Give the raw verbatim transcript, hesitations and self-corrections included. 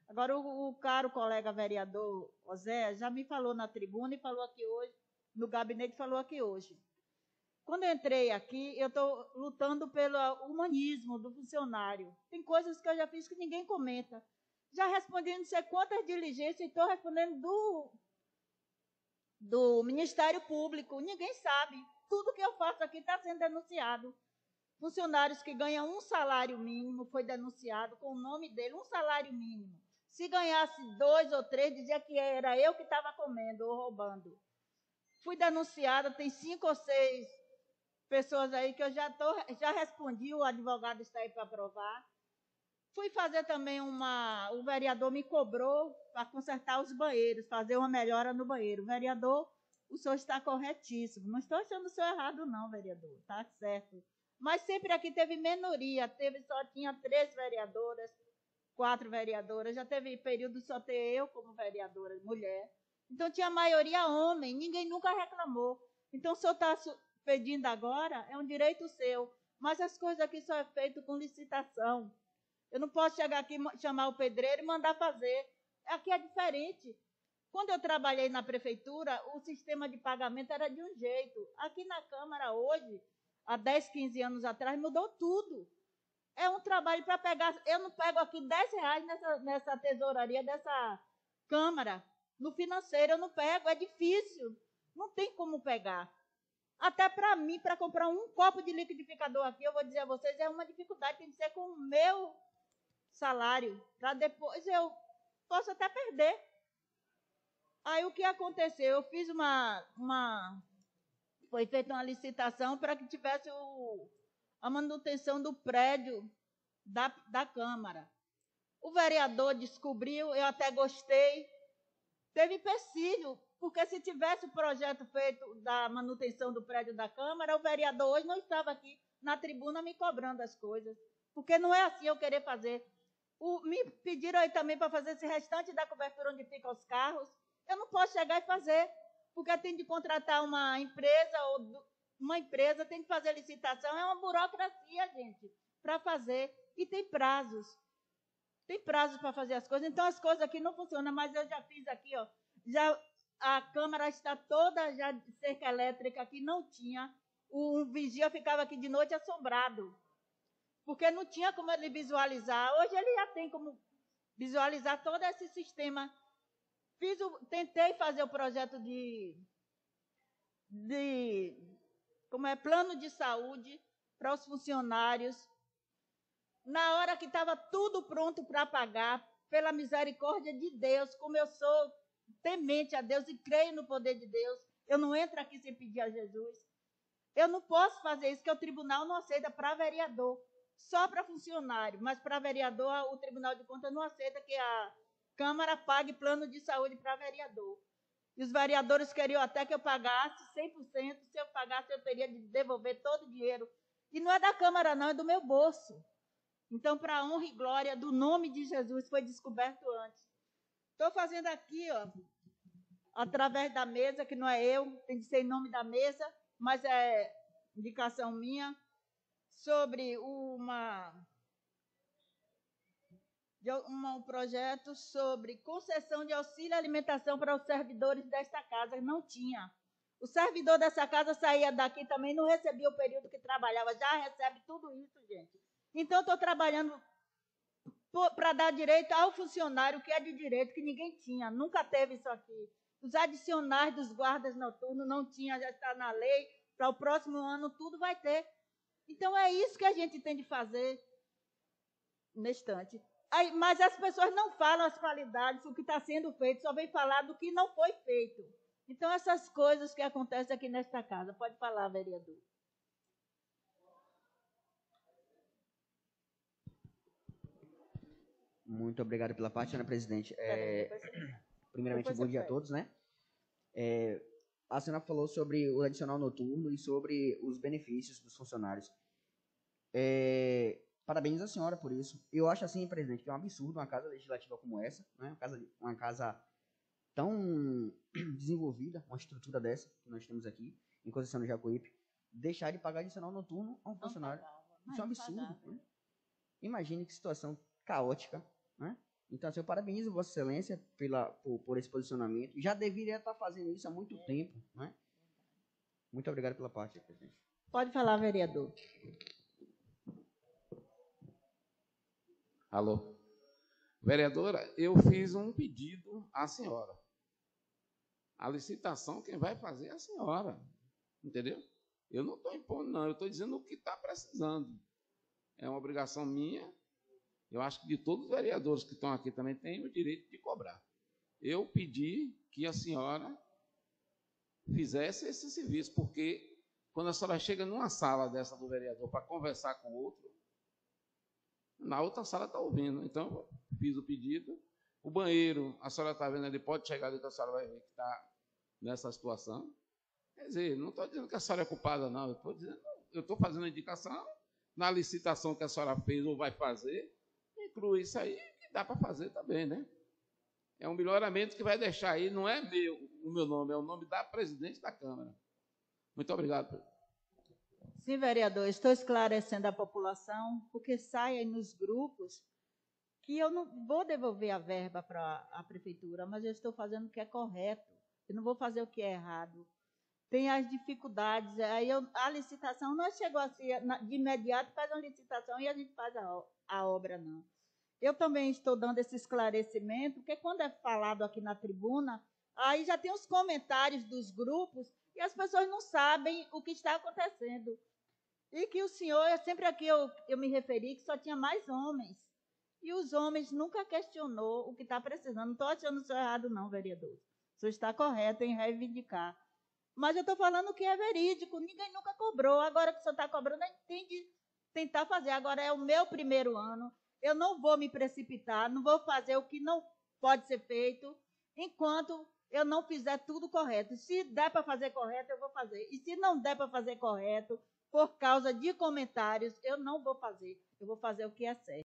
Agora, o, o caro colega vereador Osé já me falou na tribuna e falou aqui hoje, no gabinete falou aqui hoje. Quando eu entrei aqui, eu estou lutando pelo humanismo do funcionário. Tem coisas que eu já fiz que ninguém comenta. Já respondi não sei quantas diligências e estou respondendo do, do Ministério Público. Ninguém sabe. Tudo que eu faço aqui está sendo denunciado. Funcionários que ganham um salário mínimo foi denunciado com o nome dele, um salário mínimo. Se ganhasse dois ou três, dizia que era eu que estava comendo ou roubando. Fui denunciada, tem cinco ou seis pessoas aí que eu já, tô, já respondi, o advogado está aí para provar. Fui fazer também uma... O vereador me cobrou para consertar os banheiros, fazer uma melhora no banheiro. Vereador, o senhor está corretíssimo. Não estou achando o senhor errado, não, vereador. Está certo. Mas sempre aqui teve minoria. Teve, só tinha três vereadoras, quatro vereadoras. Já teve período só ter eu como vereadora, mulher. Então tinha maioria homem. Ninguém nunca reclamou. Então o senhor está pedindo agora, é um direito seu. Mas as coisas aqui só é feito com licitação. Eu não posso chegar aqui, chamar o pedreiro e mandar fazer. Aqui é diferente. Quando eu trabalhei na prefeitura, o sistema de pagamento era de um jeito. Aqui na Câmara, hoje, há dez, quinze anos atrás, mudou tudo. É um trabalho para pegar... Eu não pego aqui dez reais nessa, nessa tesouraria dessa Câmara. No financeiro eu não pego, é difícil. Não tem como pegar. Até para mim, para comprar um copo de liquidificador aqui, eu vou dizer a vocês, é uma dificuldade, tem que ser com o meu salário, para depois eu posso até perder. Aí o que aconteceu? Eu fiz uma... uma foi feita uma licitação para que tivesse o, a manutenção do prédio da, da Câmara. O vereador descobriu, eu até gostei, teve empecilho, porque se tivesse o projeto feito da manutenção do prédio da Câmara, o vereador hoje não estava aqui na tribuna me cobrando as coisas, porque não é assim eu querer fazer. O, me pediram aí também para fazer esse restante da cobertura onde ficam os carros. Eu não posso chegar e fazer, porque tem de contratar uma empresa, ou uma empresa tem que fazer licitação. É uma burocracia, gente, para fazer. E tem prazos. Tem prazos para fazer as coisas. Então, as coisas aqui não funcionam, mas eu já fiz aqui, ó. Já, a Câmara está toda já de cerca elétrica, que não tinha. O um vigia ficava aqui de noite assombrado, porque não tinha como ele visualizar. Hoje ele já tem como visualizar todo esse sistema. Fiz o, tentei fazer o projeto de, de como é, plano de saúde para os funcionários. Na hora que estava tudo pronto para pagar, pela misericórdia de Deus, como eu sou temente a Deus e creio no poder de Deus, eu não entro aqui sem pedir a Jesus. Eu não posso fazer isso, que o tribunal não aceita para vereador. Só para funcionário, mas para vereador, o Tribunal de Contas não aceita que a Câmara pague plano de saúde para vereador. E os vereadores queriam até que eu pagasse cem por cento. Se eu pagasse, eu teria de devolver todo o dinheiro. E não é da Câmara, não, é do meu bolso. Então, para a honra e glória do nome de Jesus, foi descoberto antes. Estou fazendo aqui, ó, através da mesa, que não é eu, tem de ser em nome da mesa, mas é indicação minha, sobre uma, uma, um projeto sobre concessão de auxílio alimentação para os servidores desta casa. Não tinha. O servidor dessa casa saía daqui também, não recebia o período que trabalhava, já recebe tudo isso, gente. Então, estou trabalhando para dar direito ao funcionário, que é de direito, que ninguém tinha, nunca teve isso aqui. Os adicionais dos guardas noturnos não tinha, já está na lei, para o próximo ano tudo vai ter. Então, é isso que a gente tem de fazer nesse instante. Aí, mas as pessoas não falam as qualidades, o que está sendo feito, só vem falar do que não foi feito. Então, essas coisas que acontecem aqui nesta casa. Pode falar, vereador. Muito obrigado pela parte, senhora presidente. É, primeiramente, bom dia a todos, né? É, a senhora falou sobre o adicional noturno e sobre os benefícios dos funcionários. É, parabéns à senhora por isso. Eu acho assim, presidente, que é um absurdo uma casa legislativa como essa, né? Uma casa, uma casa tão desenvolvida, uma estrutura dessa que nós temos aqui, em Conceição do Jacuípe, deixar de pagar adicional noturno a um funcionário. Isso é um absurdo. Né? Imagine que situação caótica, né? Então, assim, eu parabenizo Vossa Excelência pela, por, por esse posicionamento. Já deveria estar fazendo isso há muito tempo, né? Muito obrigado pela parte, presidente. Pode falar, vereador. Alô. Vereadora, eu fiz um pedido à senhora. A licitação, quem vai fazer é a senhora. Entendeu? Eu não estou impondo, não. Eu estou dizendo o que está precisando. É uma obrigação minha. Eu acho que de todos os vereadores que estão aqui também têm o direito de cobrar. Eu pedi que a senhora fizesse esse serviço, porque quando a senhora chega numa sala dessa do vereador para conversar com o outro, na outra sala está ouvindo. Então, eu fiz o pedido. O banheiro, a senhora está vendo, ele pode chegar ali que a senhora vai ver que está nessa situação. Quer dizer, não estou dizendo que a senhora é culpada, não. Eu estou dizendo, eu estou fazendo a indicação na licitação que a senhora fez ou vai fazer, inclui isso aí, que dá para fazer também, né? É um melhoramento que vai deixar aí, não é meu, o meu nome, é o nome da presidente da Câmara. Muito obrigado. Sim, vereador, estou esclarecendo a população, porque sai aí nos grupos que eu não vou devolver a verba para a prefeitura, mas eu estou fazendo o que é correto, eu não vou fazer o que é errado. Tem as dificuldades, aí eu, a licitação não chegou assim, de imediato faz uma licitação e a gente faz a, a obra, não. Eu também estou dando esse esclarecimento, porque quando é falado aqui na tribuna, aí já tem os comentários dos grupos e as pessoas não sabem o que está acontecendo. E que o senhor, sempre aqui eu, eu me referi que só tinha mais homens. E os homens nunca questionou o que está precisando. Não estou achando isso errado, não, vereador. O senhor está correto em reivindicar. Mas eu estou falando que é verídico, ninguém nunca cobrou. Agora que o senhor está cobrando, a gente tem de tentar fazer. Agora é o meu primeiro ano, eu não vou me precipitar, não vou fazer o que não pode ser feito, enquanto eu não fizer tudo correto. Se der para fazer correto, eu vou fazer. E se não der para fazer correto, por causa de comentários, eu não vou fazer. Eu vou fazer o que é certo.